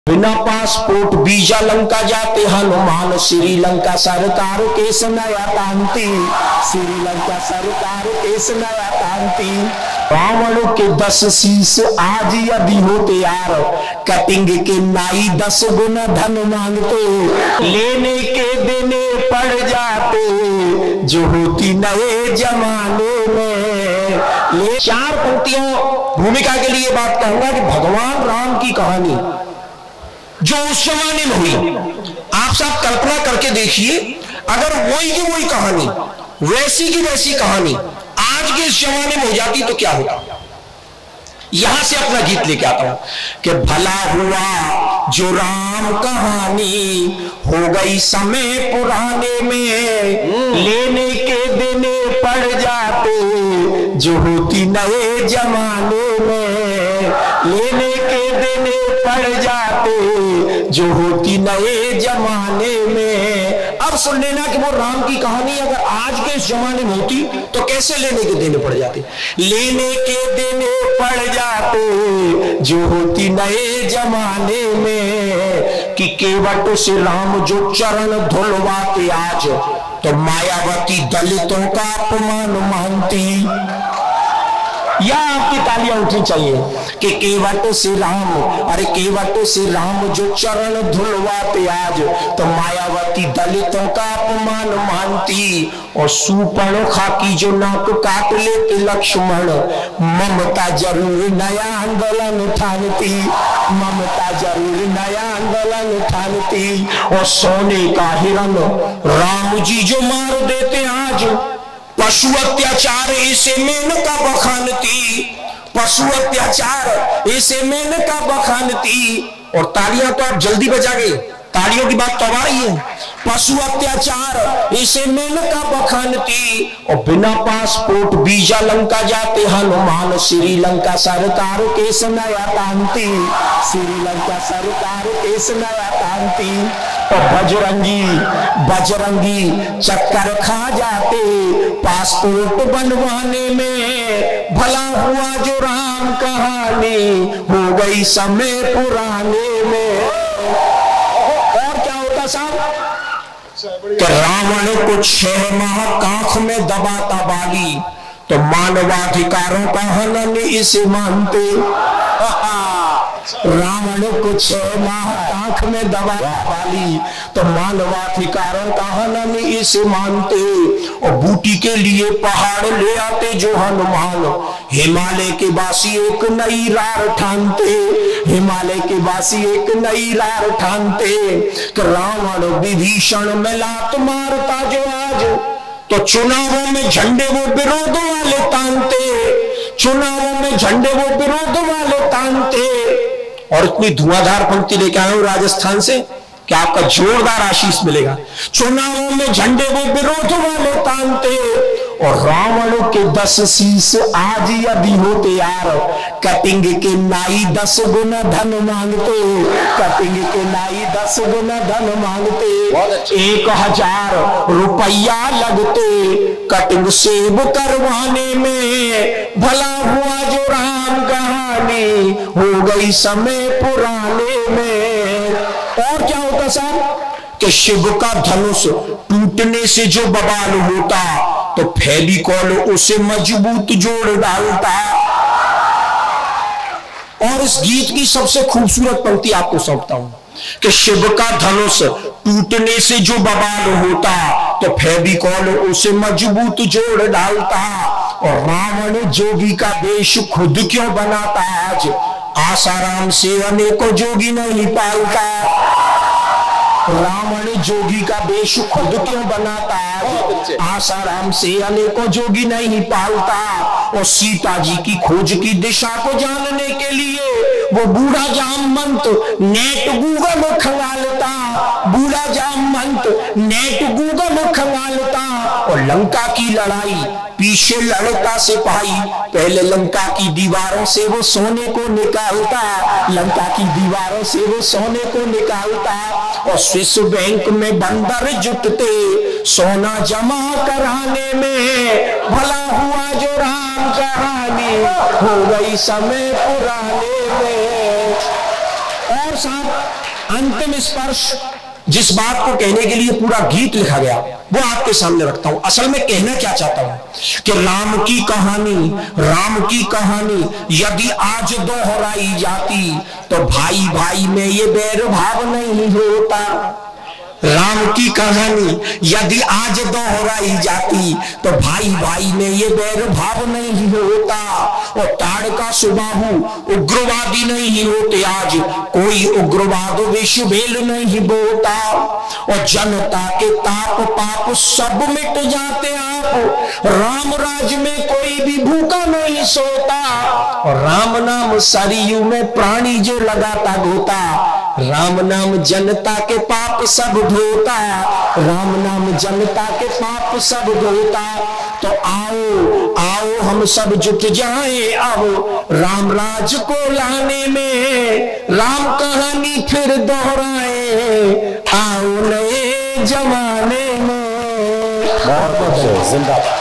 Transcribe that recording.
बिना passport visa Lanka जाते हनुमान, श्रीलंका सरकार केस नया तांती, श्रीलंका सरकार केस नया तांती। रावण के 10 शीश आज यदि होते यार, कटिंग के नाई 10 गुना धन मांगते, लेने के देने पड़ जाते जो होती नए जमाने में। ले 4 पंक्तियों भूमिका के लिए बात कहूंगा कि भगवान राम की कहानी जो उस जमाने में हुई, आप सब कल्पना करके देखिए, अगर वही की वही कहानी, वैसी की वैसी कहानी आज के इस जमाने में हो जाती तो क्या होता। यहां से अपना गीत लेके आता हूं कि भला हुआ जो राम कहानी हो गई समय पुराने में, लेने के देने पड़ जाते जो होती नए जमाने में, लेने के देने पड़ जाते जो होती नए जमाने में। अब सुन लेना कि वो राम की कहानी अगर आज के इस जमाने में होती तो कैसे लेने के देने पड़ जाते, लेने के देने पड़ जाते जो होती नए जमाने में। कि केवट से राम जो चरण धुलवाते आज, तो मायावती दलितों का अपमान मानती। या आपकी तालियां उठनी चाहिए कि केवट से राम, अरे केवट से राम जो चरण धुलवाते आज, तो मायावती दलितों का अपमान मानती। और सूर्पणखा की जो नाक काट लेते लक्ष्मण, ममता जरूर नया आंदोलन ठानती, ममता जरूर नया आंदोलन ठानती। और सोने का हिरण राम जी जो मार देते आज, पशु अत्याचार इसे मेनका बखानती, पशु अत्याचार इसे मेनका बखानती। और तालियां तो आप जल्दी बजा गए, तालियों की बात तो आ रही है। पशु अत्याचार इसे मेनका बखानती। और बिना पासपोर्ट वीजा लंका जाते हनुमान, श्रीलंका सरकार केस नया तांती, श्रीलंका सरकार केस नया तांती। और बजरंगी बजरंगी चक्कर खा जाते पासपोर्ट बनवाने में, भला हुआ जो राम कहानी हो गई समय पुराने में। और क्या होता साहब कि रावण को 6 माह कांख में दबाता बाली, तो मानवाधिकारों का हनन इसे मानते। रावण को 6 माह आंख में दबा वाली, तो मानवाधिकारों का हनन इसे मानते। और बूटी के लिए पहाड़ ले आते जो हनुमान, हिमालय के वासी एक नई रार ठानते, हिमालय के वासी एक नई रार ठानते। कि रावण विभीषण में लात मारता जो आज, तो चुनावों में झंडे वो विरोध वाले तानते, चुनावों में झंडे वो विरोध वाले तानते। और इतनी धुआंधार पंक्ति लेके आया हूं राजस्थान से कि आपका जोरदार आशीष मिलेगा। चुनावों में झंडे वो विरोध वाले तानते, और रावण के 10 शीश आज यदि होते यार, कटिंग के नाई 10 गुना धन मांगते, कटिंग के नाई 10 गुना धन मांगते। 1000 रुपया लगते कटिंग सेव करवाने में, भला हुआ जो राम कहानी हो गई समय पुराने में। और क्या होता साहब कि शिव का धनुष टूटने से जो बवाल होता, तो फेविकॉल उसे मजबूत जोड़ डालता। और इस गीत की सबसे खूबसूरत पंक्ति आपको सौंपता हूं कि शिव का धनुष टूटने से जो बवाल होता, तो फेविकॉल उसे मजबूत जोड़ डालता। और रावण जोगी का वेश खुद क्यों बनाता आज, आसाराम से अनेकों जोगी नहीं पालता। रावण जोगी का वेश खुद क्यों बनाता है, आसाराम से अनेकों जोगी नहीं पालता। और सीता जी की खोज की दिशा को जानने के लिए वो बूढ़ा जामवंत नेट गूगल खंगालता, बूढ़ा जामवंत नेट गूगल खंगालता। और लंका की लड़ाई पीछे लड़ता सिपाही, पहले लंका की दीवारों से वो सोने को निकालता, लंका की दीवारों से वो सोने को निकालता। और स्विस बैंक में बंदर जुटते सोना जमा कराने में, भला हुआ जो राम कहानी हो गई समय पुराने में। और साहब अंतिम स्पर्श, जिस बात को कहने के लिए पूरा गीत लिखा गया वो आपके सामने रखता हूं। असल में कहना क्या चाहता हूं कि राम की कहानी यदि आज दोहराई जाती तो भाई भाई में ये बैर भाव नहीं होता। राम की कहानी यदि आज दोहराई जाती तो भाई भाई में ये बैर भाव नहीं होता। और ताड़का सुबाहु उग्रवादी नहीं होते, आज कोई उग्रवाद विश्वभेल नहीं बोता। और जनता के ताप पाप सब मिट जाते आप, राम राज में कोई भी भूखा नहीं सोता। और राम नाम सरयू में प्राणी जो लगाता गोता, राम नाम जनता के पाप सब धोता, राम नाम जनता के पाप सब धोता। तो आओ आओ हम सब जुट जाएं अब राम राज को लाने में, राम कहानी फिर दोहराए आओ नए जमाने में। जिंदाबाद।